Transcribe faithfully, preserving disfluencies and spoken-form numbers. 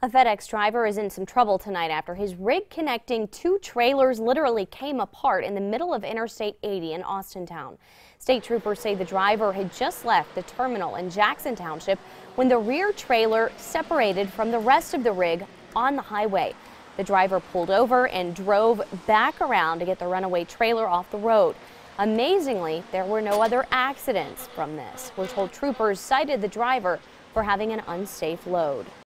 A FedEx driver is in some trouble tonight after his rig connecting two trailers literally came apart in the middle of Interstate eighty in Austintown. State troopers say the driver had just left the terminal in Jackson Township when the rear trailer separated from the rest of the rig on the highway. The driver pulled over and drove back around to get the runaway trailer off the road. Amazingly, there were no other accidents from this. We're told troopers cited the driver for having an unsafe load.